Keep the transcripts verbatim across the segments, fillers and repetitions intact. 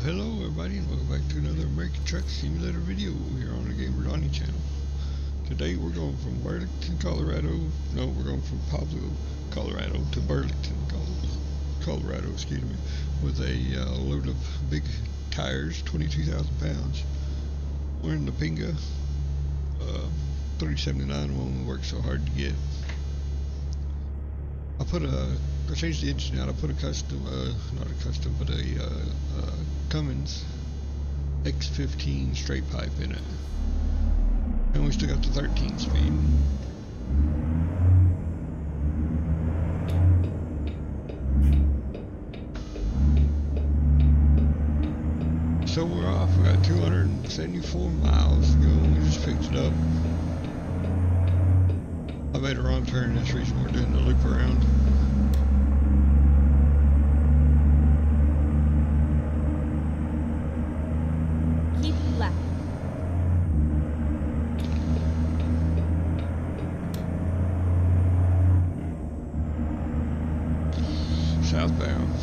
Hello everybody and welcome back to another American Truck Simulator video here on the Gamer Donnie channel. Today we're going from Burlington, Colorado, no we're going from Pablo, Colorado to Burlington, Colorado, excuse me, with a uh, load of big tires, twenty-two thousand pounds. We're in the Pinga, uh, three seventy-nine, one we worked so hard to get. I put a, I changed the engine out. I put a custom, uh, not a custom, but a uh, uh, Cummins X fifteen straight pipe in it, and we still got the thirteen speed. So we're off. We got two hundred seventy-four miles to go. We just picked it up. I made a wrong turn. That's the reason we're doing the loop around. Keep left. Southbound.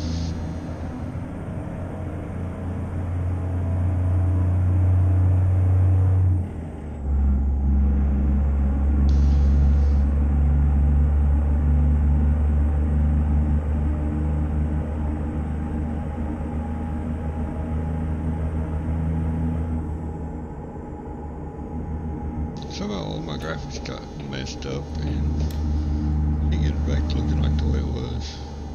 Somehow all my graphics got messed up and can't get it back looking like the way it was.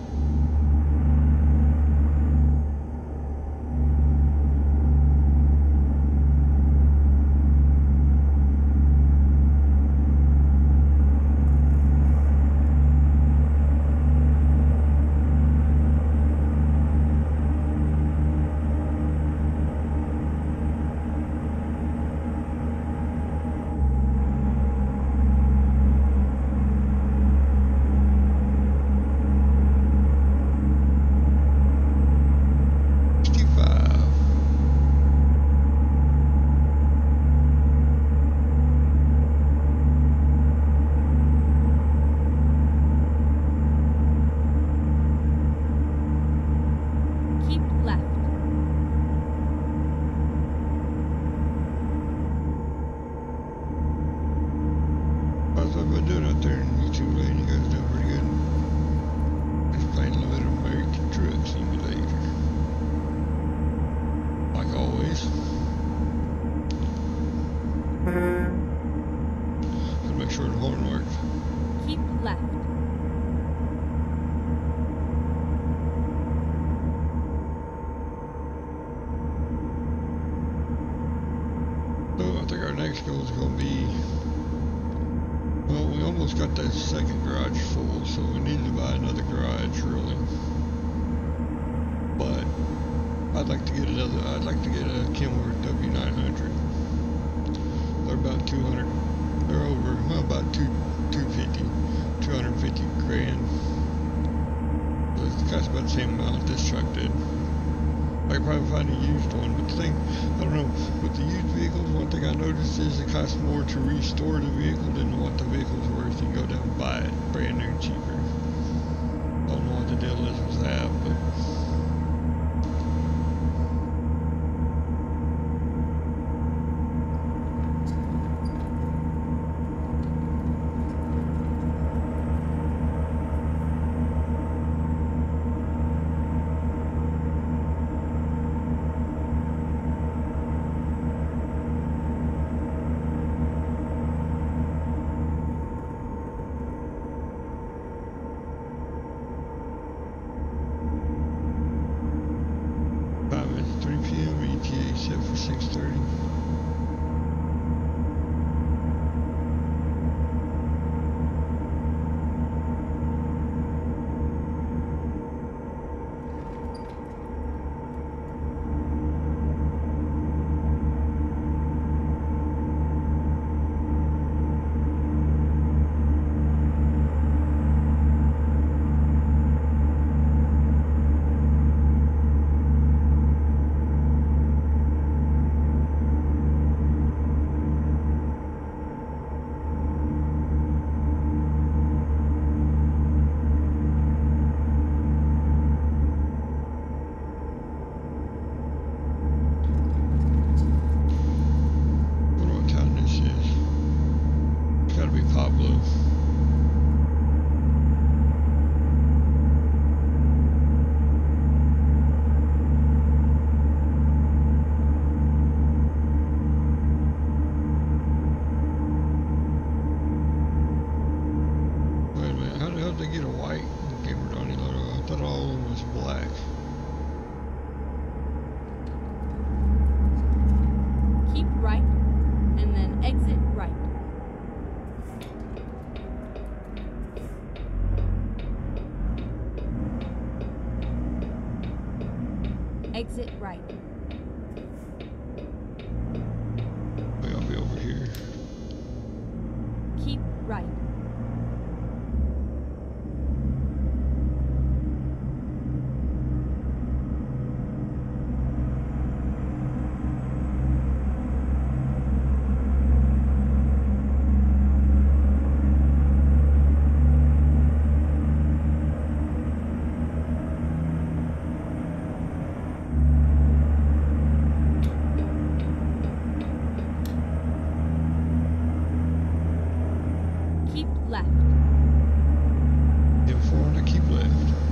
What I've been doing out there in YouTube land, you guys doing pretty good. Just playing a little bit of American Truck Simulator. Like always. Gotta make sure the horn works. Keep left. So I think our next goal is going to be, well, we almost got that second garage full, so we need to buy another garage, really. But I'd like to get another. I'd like to get a Kenworth W nine hundred. They're about two hundred. They're over, well, about two, two fifty, two hundred fifty grand. It costs about the same amount this truck did. I could probably find a used one, but the thing, I don't know, with the used vehicles, one thing I noticed is it costs more to restore the vehicle than what the vehicle's worth. You can go down and buy it brand new cheaper. I don't know what the deal is with that, but Exit right. Wait, I'll be over here. Keep right. Keep left. M four to keep left.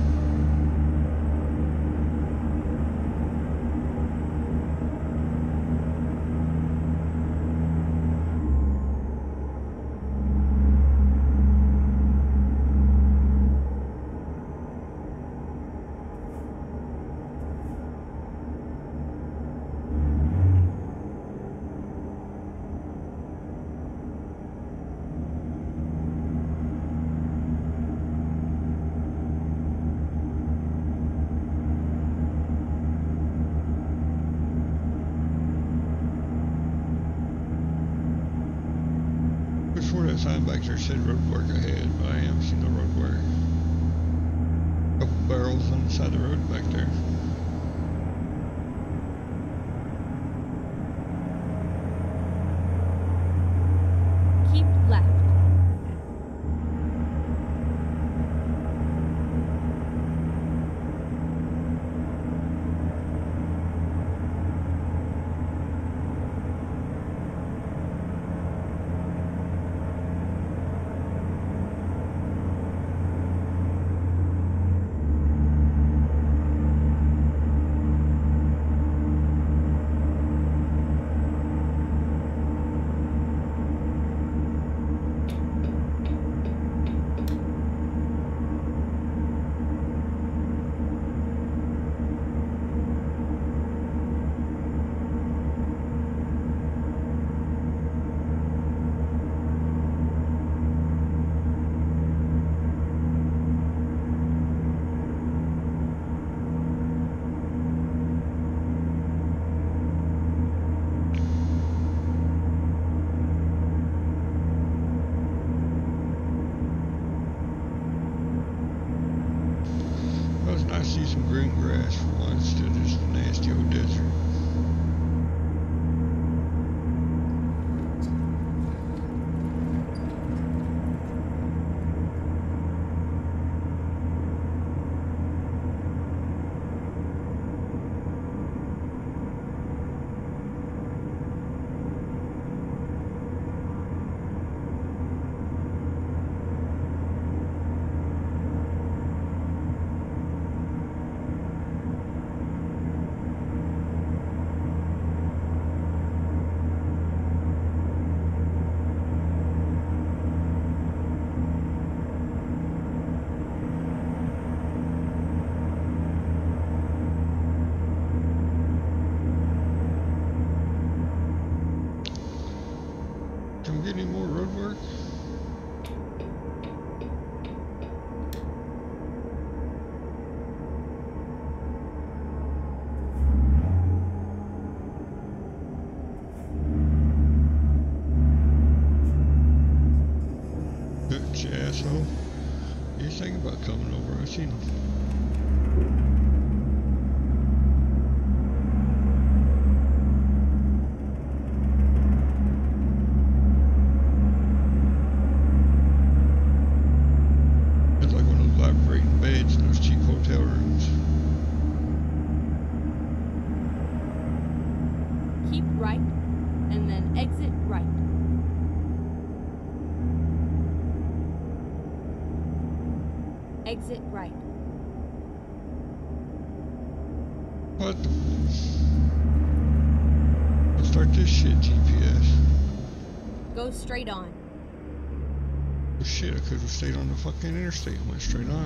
Before that sign back there said road work ahead, but I haven't seen no road work. Couple barrels on the side of the road back there. Keep left. Well, it's nice to see some green grass for once instead of just a nasty old desert. Can we get any more road work? Bitch asshole. He's thinking about coming over. I seen him. Beds in those cheap hotel rooms. Keep right, and then exit right. Exit right. What the? Let's start this shit, G P S. Go straight on. Oh shit, I could have stayed on the fucking interstate and went straight on.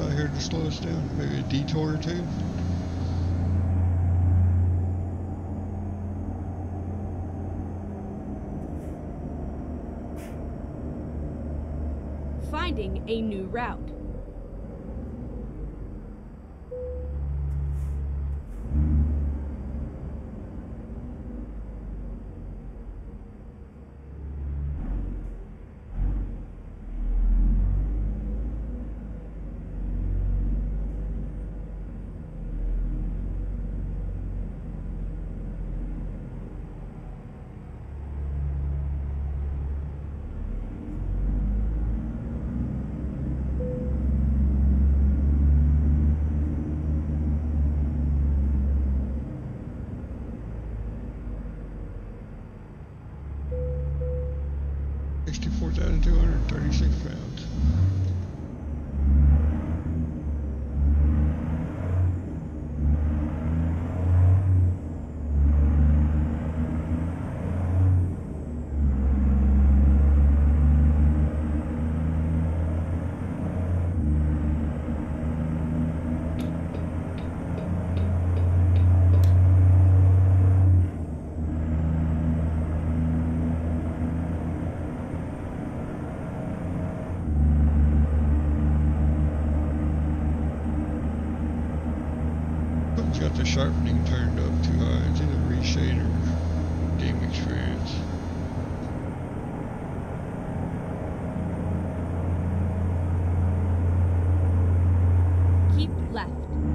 out here to slow us down? Maybe a detour or two? Finding a new route. sixty-four thousand two hundred thirty-six pounds. Got the sharpening turned up too high. It's in the reshader game experience. Keep left.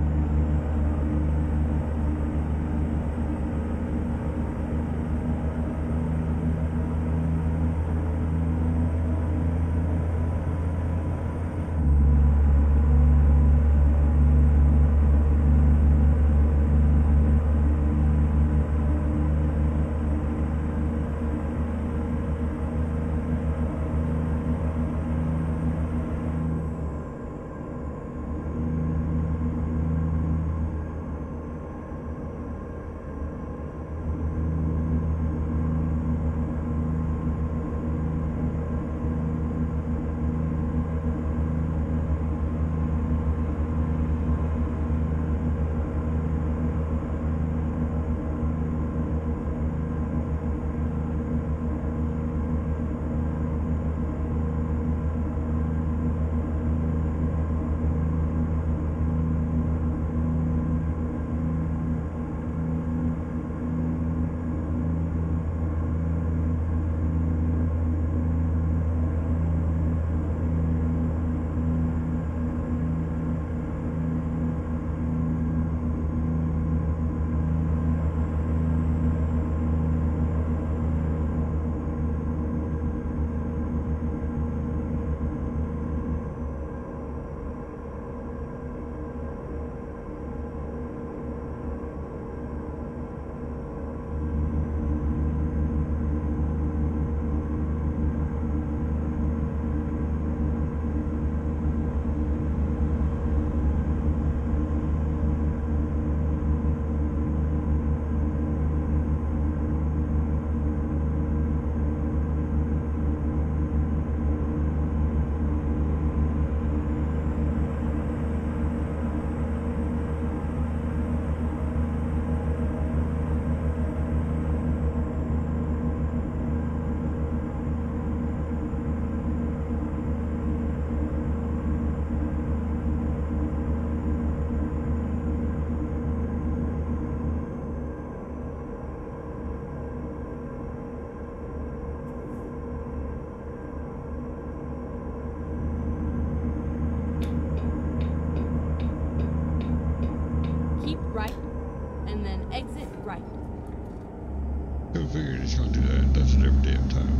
figured it's gonna do that. It does it every damn time.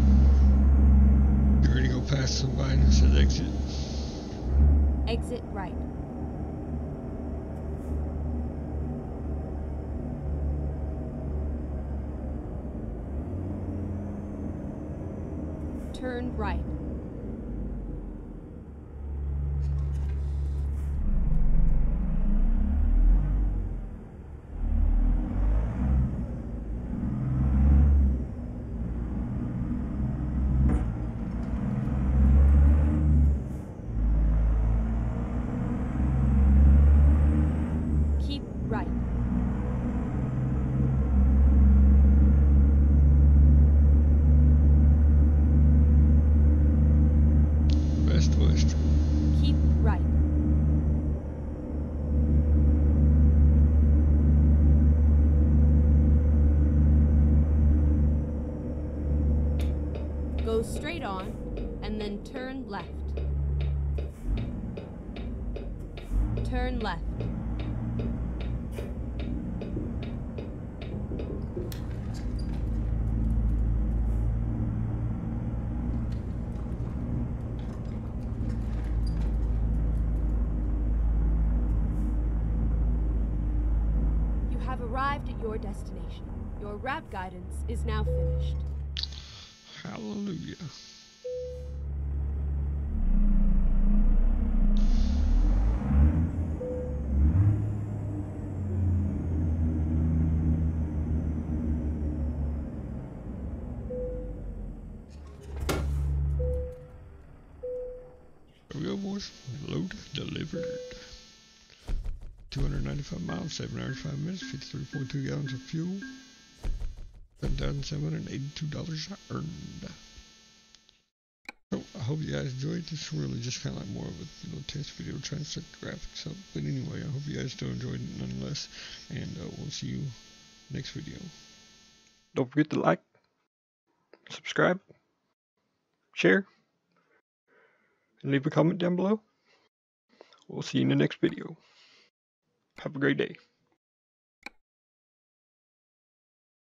You ready to go past somebody and it says exit? Exit right. Turn right. Go straight on, and then turn left. Turn left. You have arrived at your destination. Your route guidance is now finished. Hallelujah. There we go, boys. Load delivered. two hundred ninety-five miles, seven hours, five minutes, fifty-three point two gallons of fuel. seven thousand seven hundred eighty-two dollars earned. So, I hope you guys enjoyed. This is really just kind of like more of a you know, test video trying to set the graphics up. But anyway, I hope you guys still enjoyed it nonetheless. And uh, we'll see you next video. Don't forget to like, subscribe, share, and leave a comment down below. We'll see you in the next video. Have a great day.